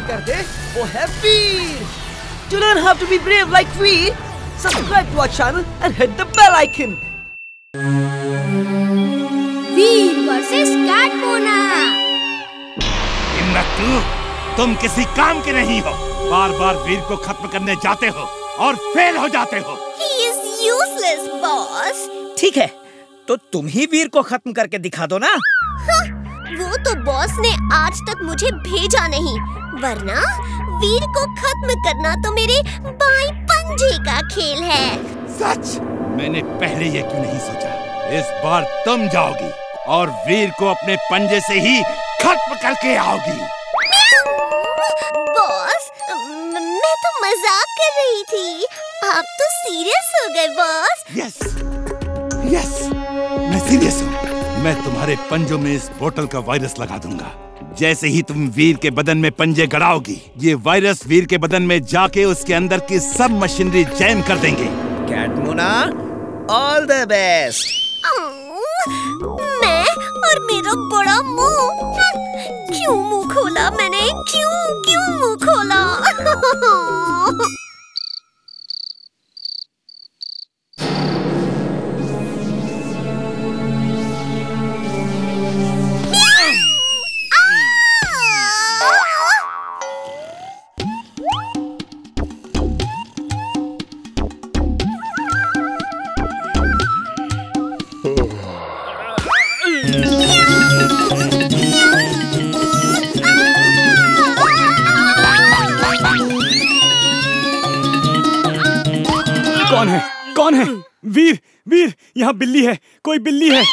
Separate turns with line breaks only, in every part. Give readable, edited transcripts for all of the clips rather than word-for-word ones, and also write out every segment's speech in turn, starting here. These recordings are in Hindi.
कर दे वो है Veer. To learn how to be brave like Veer, subscribe to our channel and hit the bell icon.
Veer versus Catmona.
हिम्मत तुम किसी काम के नहीं हो। बार बार वीर को खत्म करने जाते हो और फेल हो जाते हो।
He is useless, boss.
ठीक है, तो तुम ही वीर को खत्म करके दिखा दो ना।
वो तो बॉस ने आज तक मुझे भेजा नहीं, वरना वीर को खत्म करना तो मेरे बाएं पंजे का खेल है।
सच? मैंने पहले ये क्यों नहीं सोचा। इस बार तुम जाओगी और वीर को अपने पंजे से ही खत्म करके आओगी।
बॉस, मैं तो मजाक कर रही थी, आप तो सीरियस हो गए बॉस।
यस, मैं सीरियस हूँ। मैं तुम्हारे पंजों में इस बोतल का वायरस लगा दूंगा। जैसे ही तुम वीर के बदन में पंजे गड़ाओगी, ये वायरस वीर के बदन में जाके उसके अंदर की सब मशीनरी जैम कर देंगे।
Catmona, all the best.
मैं और मेरा बड़ा मुंह, क्यों मुंह खोला मैंने, क्यों मुंह खोला।
कौन है? वीर, यहाँ बिल्ली है, कोई बिल्ली है।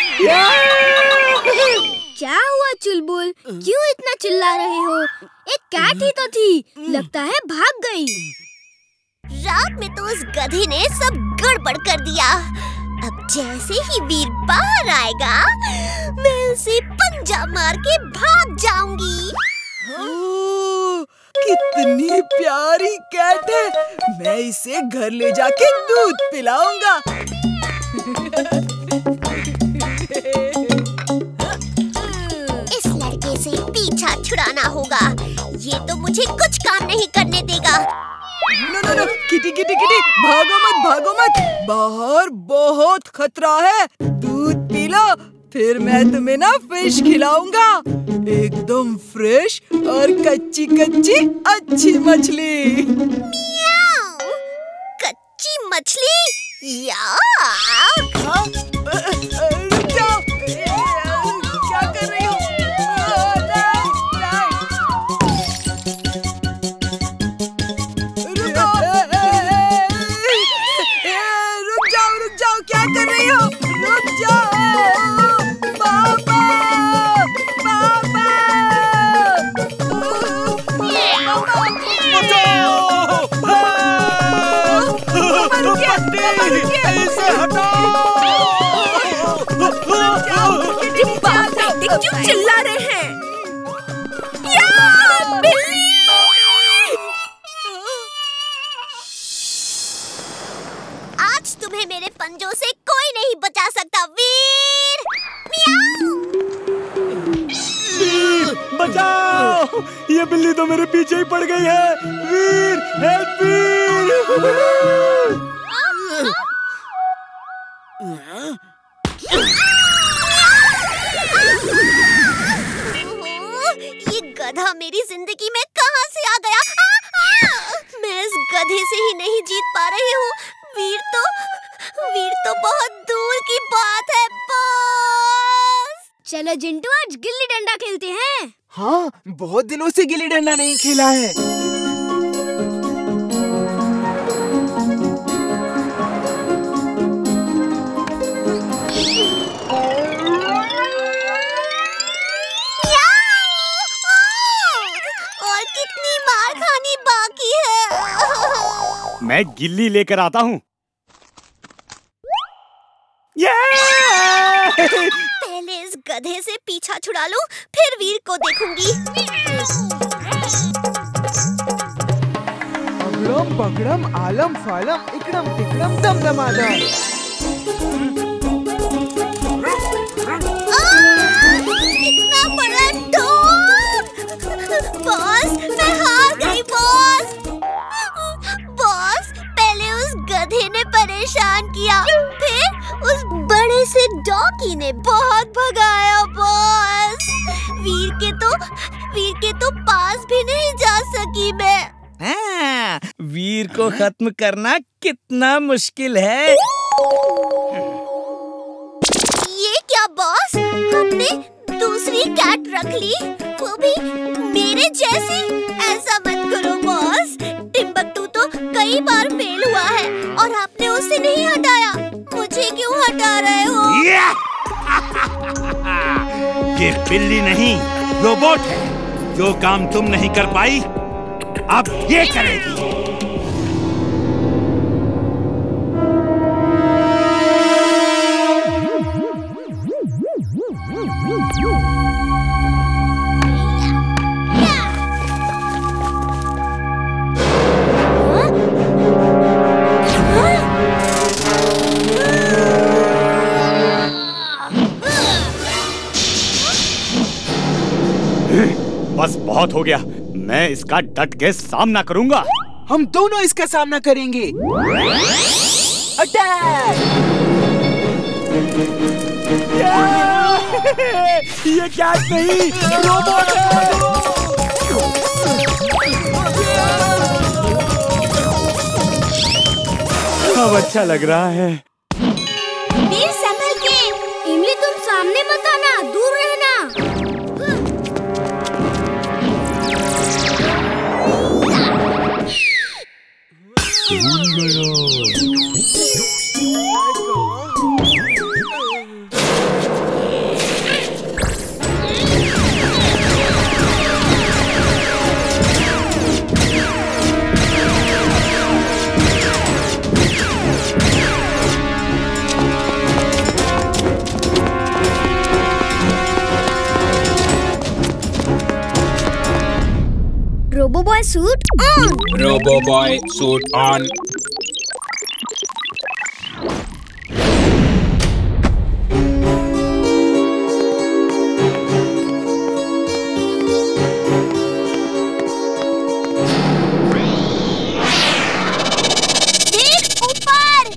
क्या हुआ चुलबुल, क्यों इतना चिल्ला रहे हो? एक कैट ही तो थी, लगता है भाग गई। रात में तो उस गधे ने सब गड़बड़ कर दिया। अब जैसे ही वीर बाहर आएगा, मैं उसे पंजा मार के भाग जाऊंगी।
कितनी प्यारी कैट है, मैं इसे घर ले जाके दूध पिलाऊंगा।
इस लड़के से पीछा छुड़ाना होगा, ये तो मुझे कुछ काम नहीं करने देगा।
नो, किटी, भागो मत, बाहर बहुत खतरा है। दूध पी लो, फिर मैं तुम्हें ना फिश खिलाऊंगा, एकदम फ्रेश और कच्ची अच्छी मछली।
मियाऊ, कच्ची मछली, या
जाओ, क्या कर रही हो? रुक जाओ, क्या कर रही हो? रुक जाओ।
क्यों चिल्ला रहे हैं? बिल्ली! आज तुम्हें मेरे पंजों से कोई नहीं बचा सकता वीर।
वीर, बचाओ! ये बिल्ली तो मेरे पीछे ही पड़ गई है। वीर, हेल्प वीर!
ये गधा मेरी जिंदगी में कहां से आ गया? मैं इस गधे से ही नहीं जीत पा रही हूँ। वीर तो बहुत दूर की बात है बॉस। चलो जिंटू, आज गिल्ली डंडा खेलते हैं।
हाँ, बहुत दिनों से गिल्ली डंडा नहीं खेला है।
और कितनी मार खानी बाकी है?
मैं गिल्ली लेकर आता हूँ।
पहले इस गधे से पीछा छुड़ा लूं, फिर वीर को देखूंगी।
अगड़म बगड़म आलम फालम इकड़म तिकड़म दमदमादम।
कितना बड़ा ढोल! बॉस, मैं इसे डॉकी ने बहुत भगाया बॉस। वीर के तो पास भी नहीं जा सकी मैं।
हाँ, वीर को खत्म करना कितना मुश्किल है।
ये क्या बॉस, हमने दूसरी कैट रख ली, वो भी मेरे जैसी? ऐसा मत करो बॉस। टिम्बकटू तो कई बार फेल हुआ है और आपने उसे नहीं हटाया, मुझे क्यों हटा रहे हो?
ये बिल्ली नहीं, रोबोट है। जो काम तुम नहीं कर पाई, अब ये करेगी।
बस बहुत हो गया, मैं इसका डट के सामना करूंगा।
हम दोनों इसका सामना करेंगे। अटैक!
ये कैट नहीं, रोबोट है। अब अच्छा लग रहा है।
वीर संभल के। इमली तुम सामने मत आना, दूर रहना। Robo-Boy suit on!
Robo-Boy suit on!
देख ऊपर!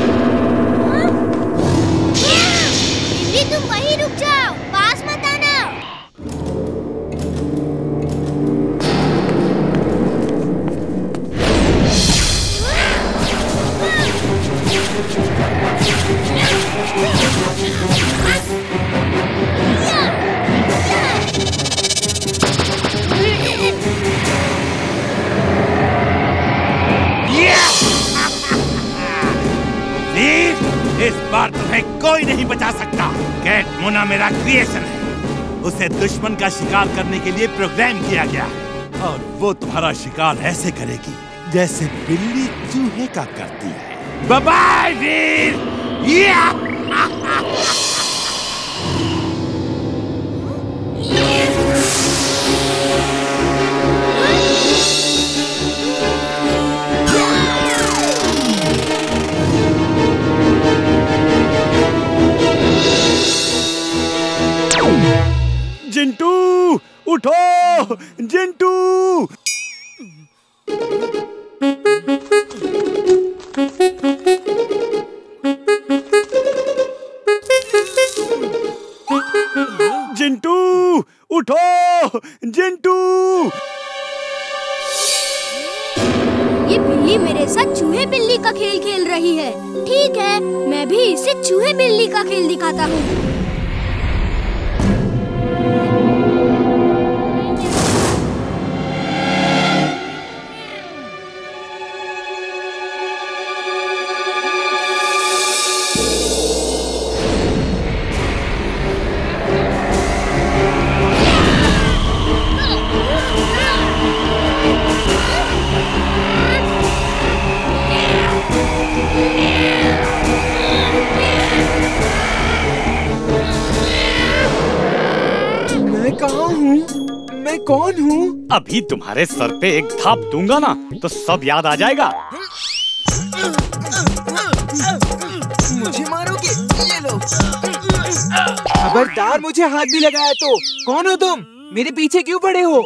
इमली तुम वहीं रुक जाओ, पास मत आना।
इस बार तुम्हें कोई नहीं बचा सकता। कैट मोना मेरा क्रिएशन है। उसे दुश्मन का शिकार करने के लिए प्रोग्राम किया गया है और वो तुम्हारा शिकार ऐसे करेगी जैसे बिल्ली चूहे का करती है। बाय बाय वीर।
जिंटू उठो, जिंटू। जिंटू उठो, जिंटू।
ये बिल्ली मेरे साथ चूहे बिल्ली का खेल खेल रही है। ठीक है, मैं भी इसे चूहे बिल्ली का खेल दिखाता हूँ।
मैं कौन हूँ?
अभी तुम्हारे सर पे एक थाप दूंगा ना तो सब याद आ जाएगा।
मुझे मारोगे? ये लो। खबरदार मुझे हाथ भी लगाया तो। कौन हो तुम? मेरे पीछे क्यों पड़े हो?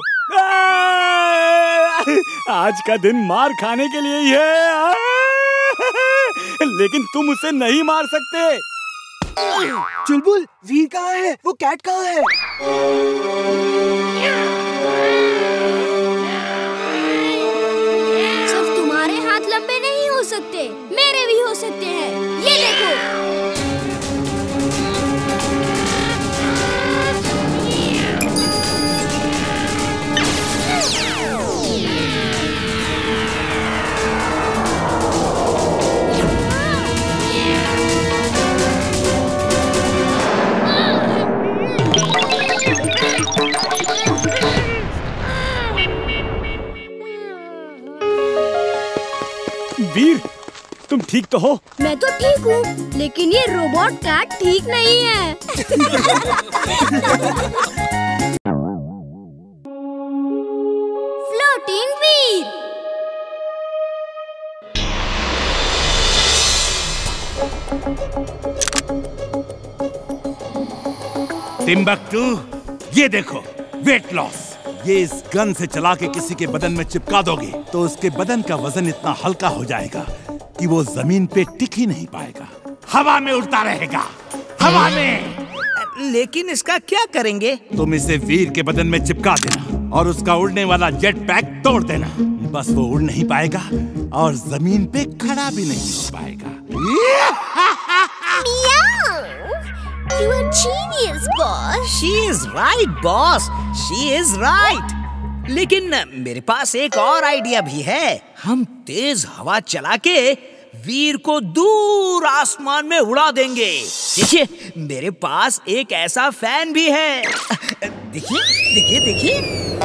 आज का दिन मार खाने के लिए ही है। लेकिन तुम उसे नहीं मार सकते।
चुलबुल, वीर कहाँ है? वो कैट कहाँ है?
सिर्फ तुम्हारे हाथ लंबे नहीं हो सकते, मेरे भी हो सकते हैं। ये देखो।
वीर, तुम ठीक तो हो?
मैं तो ठीक हूँ, लेकिन ये रोबोट कैट ठीक नहीं है। फ्लोटिंग वीर।
टिम्बकटू, ये देखो, वेट लॉस। ये इस गन से चला के किसी के बदन में चिपका दोगे तो उसके बदन का वजन इतना हल्का हो जाएगा कि वो जमीन पे टिक ही नहीं पाएगा, हवा में उड़ता रहेगा, हवा में।
लेकिन इसका क्या करेंगे?
तुम इसे वीर के बदन में चिपका देना और उसका उड़ने वाला जेट पैक तोड़ देना। बस वो उड़ नहीं पाएगा और जमीन पे खड़ा भी नहीं हो पाएगा।
You are genius, boss.
She is right, boss. She is right. लेकिन मेरे पास एक और आइडिया भी है। हम तेज हवा चला के वीर को दूर आसमान में उड़ा देंगे। देखिए, मेरे पास एक ऐसा फैन भी है। देखिए, देखिए, देखिए।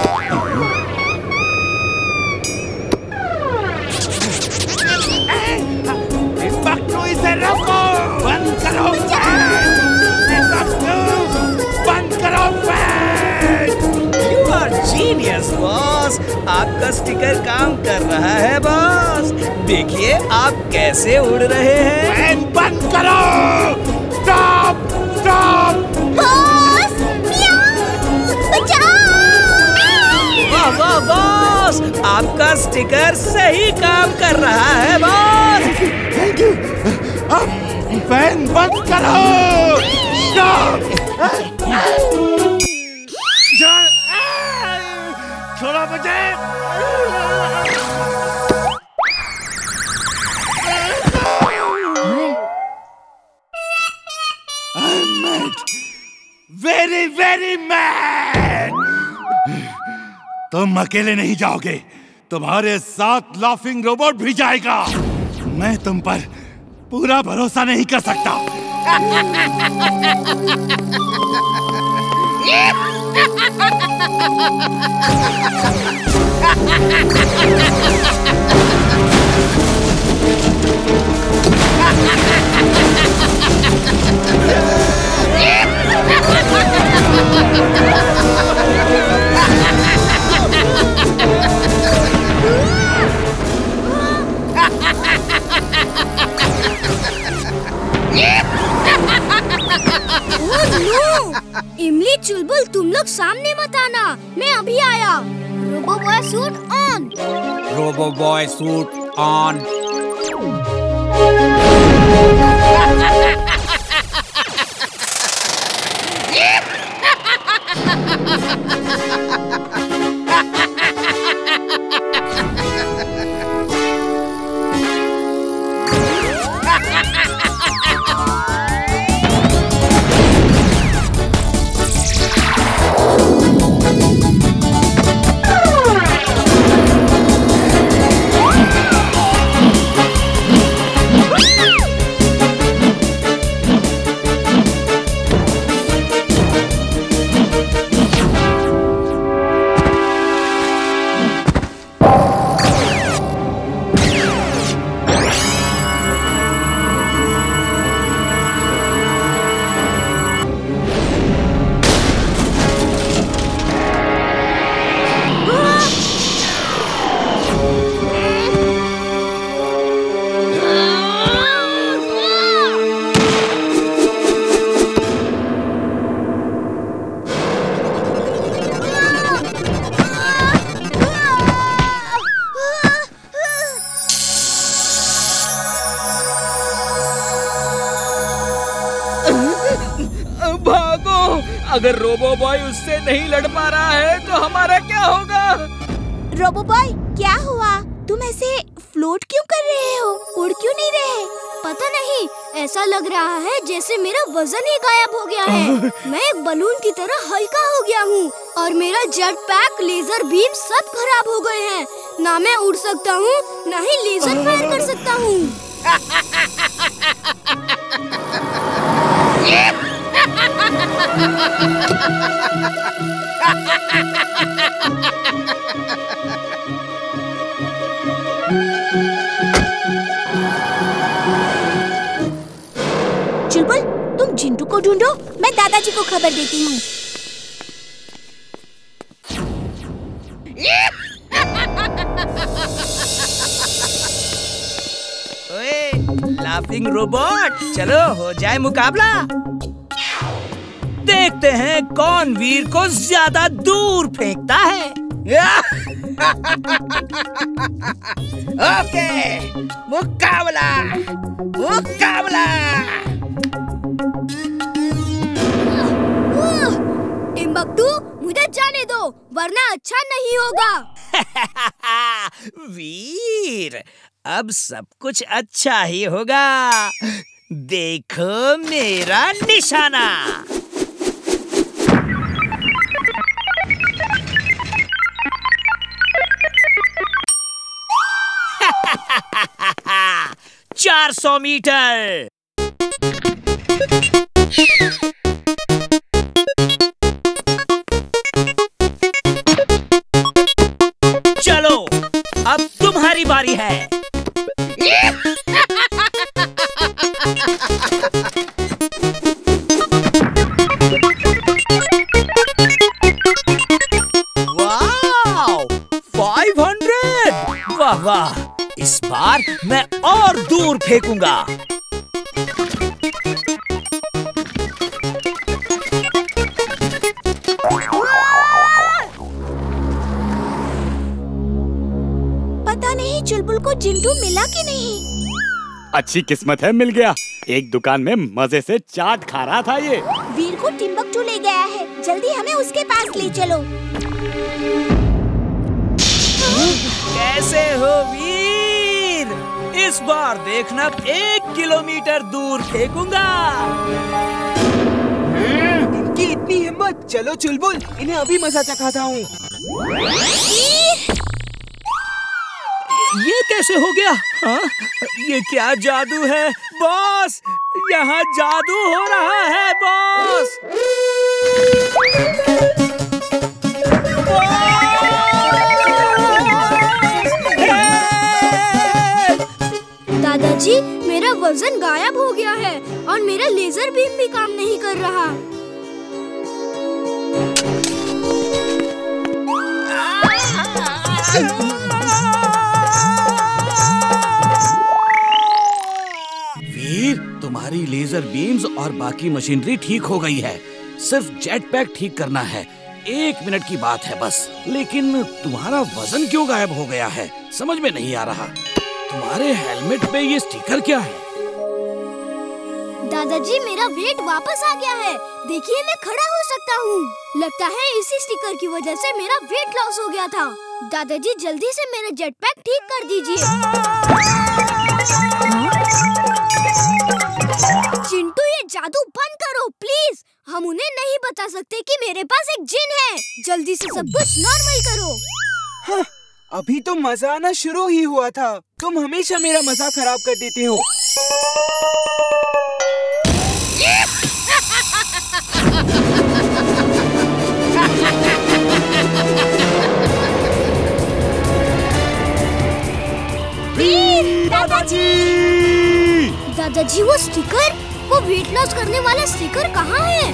टिम्बकटू, इसे रोको! बंद करो! बंद करो!
You are genius, boss. आपका स्टिकर काम कर रहा है, बॉस। देखिए आप कैसे उड़ रहे हैं।
फैन बंद करो! स्टॉप! स्टॉप!
बॉस, बचाओ!
वाह वाह बॉस, आपका स्टिकर सही काम कर रहा है, बॉस।
Thank you. फैन बंद करो! स्टॉप! छोड़ो मुझे! I'm mad. Very, very mad. तुम अकेले नहीं जाओगे, तुम्हारे साथ लाफिंग रोबोट भी जाएगा। मैं तुम पर पूरा भरोसा नहीं कर सकता।
इमली, चुलबुल, तुम लोग सामने मत आना, मैं अभी आया। Robo boy suit on.
Robo Boy suit on.
भागो, अगर रोबो बॉय उससे नहीं लड़ पा रहा है तो हमारा क्या होगा?
रोबो बॉय, क्या हुआ? तुम ऐसे फ्लोट क्यों कर रहे हो? उड़ क्यों नहीं रहे? पता नहीं, ऐसा लग रहा है जैसे मेरा वजन ही गायब हो गया है। मैं एक बलून की तरह हल्का हो गया हूँ और मेरा जेट पैक, लेजर बीम सब खराब हो गए हैं। ना मैं उड़ सकता हूँ, ना ही लेजर फायर कर सकता हूँ। चुलबुल, तुम जिंटू को ढूंढो, मैं दादाजी को खबर देती हूँ।
ओए, लाफिंग रोबोट, चलो हो जाए मुकाबला। देखते हैं कौन वीर को ज्यादा दूर फेंकता है। ओके, मुकाबला, मुकाबला।
टिम्बकटू, मुझे जाने दो, वरना अच्छा नहीं होगा।
वीर, अब सब कुछ अच्छा ही होगा। देखो मेरा निशाना। चार 400 मीटर। चलो, अब तुम्हारी बारी है। वाह, 500! वाह वाह, इस बार मैं और दूर फेंकूंगा।
पता नहीं चुलबुल को जिंटू मिला कि नहीं।
अच्छी किस्मत है, मिल गया। एक दुकान में मजे से चाट खा रहा था ये।
वीर को टिम्बकटू ले गया है, जल्दी हमें उसके पास ले चलो।
कैसे हो वीर? इस बार देखना 1 किलोमीटर दूर फेंकूंगा।
इनकी इतनी हिम्मत। चलो चुलबुल, इन्हें अभी मजा चखाता हूँ।
ये कैसे हो गया? हाँ? ये क्या जादू है बॉस? यहाँ जादू हो रहा है बॉस।
दादाजी, मेरा वजन गायब हो गया है और मेरा लेजर बीम भी काम नहीं कर रहा।
वीर, तुम्हारी लेजर बीम्स और बाकी मशीनरी ठीक हो गई है। सिर्फ जेट पैक ठीक करना है। 1 मिनट की बात है बस। लेकिन तुम्हारा वजन क्यों गायब हो गया है, समझ में नहीं आ रहा। तुम्हारे हेलमेट पे ये स्टिकर क्या है?
दादाजी, मेरा वेट वापस आ गया है। देखिए, मैं खड़ा हो सकता हूँ। लगता है इसी स्टिकर की वजह से मेरा वेट लॉस हो गया था। दादाजी, जल्दी से मेरा जेट पैक ठीक कर दीजिए। चिंटू, ये जादू बंद करो प्लीज। हम उन्हें नहीं बता सकते कि मेरे पास एक जिन है। जल्दी से सब कुछ नॉर्मल करो।
हाँ, अभी तो मजा आना शुरू ही हुआ था। तुम हमेशा मेरा मजा खराब कर देते हो।
दादाजी! दादाजी, वो स्टिकर, वो वेट लॉस करने वाला स्टिकर कहाँ है?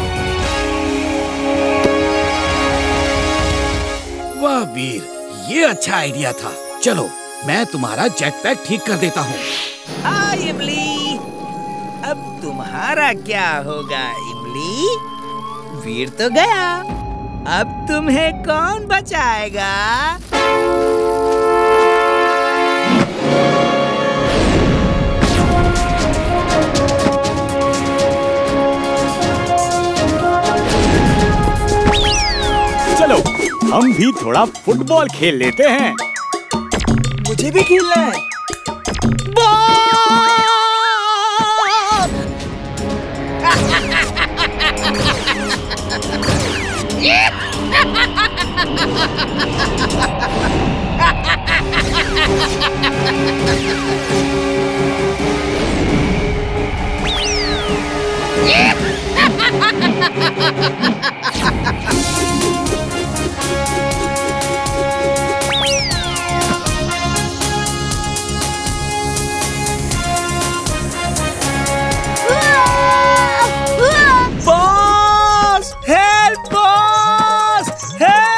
वाह वीर, ये अच्छा आइडिया था। चलो, मैं तुम्हारा जेट पैक ठीक कर देता हूँ।
हाँ इमली, अब तुम्हारा क्या होगा इमली? वीर तो गया, अब तुम्हें कौन बचाएगा?
हम भी थोड़ा फुटबॉल खेल लेते हैं।
मुझे भी खेलना है।
Boss, help boss, help!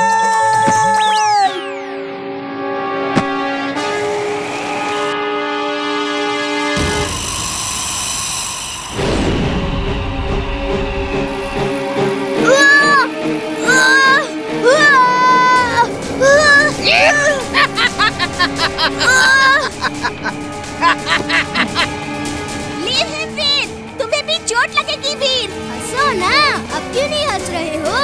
Leave him Veer, तुम्हें भी चोट लगेगी वीर। हंसो ना, अब क्यों नहीं हंस रहे हो?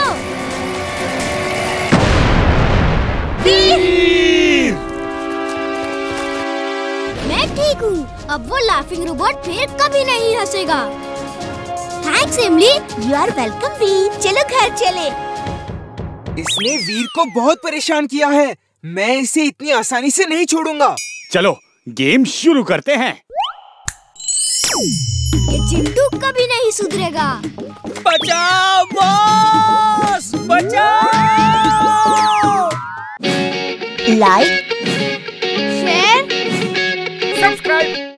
वीर! मैं ठीक हूँ, अब वो लाफिंग रोबोट फिर कभी नहीं हंसेगा। Thanks Emily, you are welcome Veer. चलो घर चले।
इसने वीर को बहुत परेशान किया है। मैं इसे इतनी आसानी से नहीं छोड़ूंगा।
चलो गेम शुरू करते हैं।
ये चिंटू कभी नहीं सुधरेगा।
बचाओ बॉस, बचाओ!
Like, share,
subscribe.